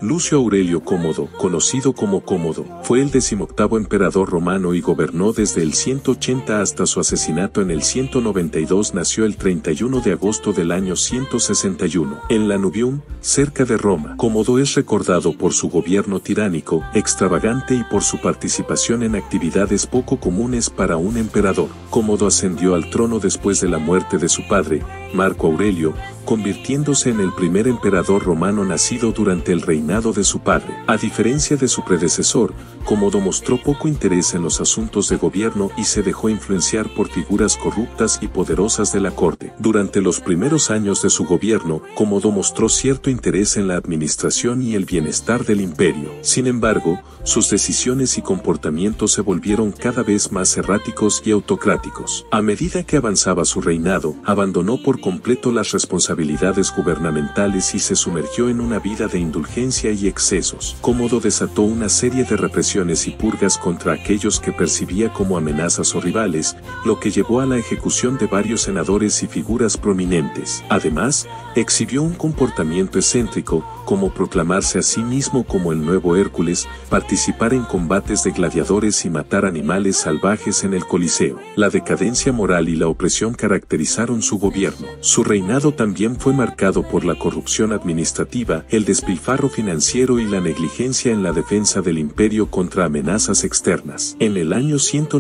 Lucio Aurelio Cómodo, conocido como Cómodo, fue el 18º emperador romano y gobernó desde el 180 hasta su asesinato en el 192. Nació el 31 de agosto del año 161, en Lanuvium, cerca de Roma. Cómodo es recordado por su gobierno tiránico, extravagante y por su participación en actividades poco comunes para un emperador. Cómodo ascendió al trono después de la muerte de su padre, Marco Aurelio, convirtiéndose en el primer emperador romano nacido durante el reinado de su padre. A diferencia de su predecesor, Cómodo mostró poco interés en los asuntos de gobierno y se dejó influenciar por figuras corruptas y poderosas de la corte. Durante los primeros años de su gobierno, Cómodo mostró cierto interés en la administración y el bienestar del imperio. Sin embargo, sus decisiones y comportamientos se volvieron cada vez más erráticos y autocráticos. A medida que avanzaba su reinado, abandonó por completo las responsabilidades gubernamentales y se sumergió en una vida de indulgencia y excesos. Cómodo desató una serie de represiones y purgas contra aquellos que percibía como amenazas o rivales, lo que llevó a la ejecución de varios senadores y figuras prominentes. Además, exhibió un comportamiento excéntrico, como proclamarse a sí mismo como el nuevo Hércules, participar en combates de gladiadores y matar animales salvajes en el Coliseo. La decadencia moral y la opresión caracterizaron su gobierno. Su reinado también fue marcado por la corrupción administrativa, el despilfarro financiero y la negligencia en la defensa del imperio contra amenazas externas. En el año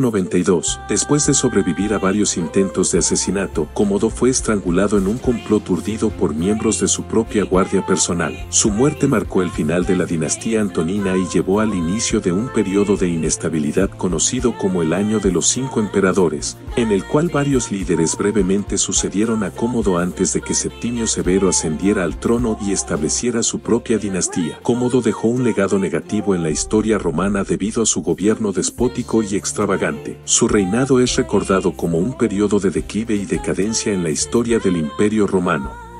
192, después de sobrevivir a varios intentos de asesinato, Cómodo fue estrangulado en un complot urdido por miembros de su propia guardia personal. Su muerte marcó el final de la dinastía antonina y llevó al inicio de un periodo de inestabilidad conocido como el Año de los 5 Emperadores, en el cual varios líderes brevemente sucedieron a Cómodo antes de que Septimio Severo ascendiera al trono y estableciera su propia dinastía. Cómodo dejó un legado negativo en la historia romana debido a su gobierno despótico y extravagante. Su reinado es recordado como un periodo de declive y decadencia en la historia del Imperio Romano.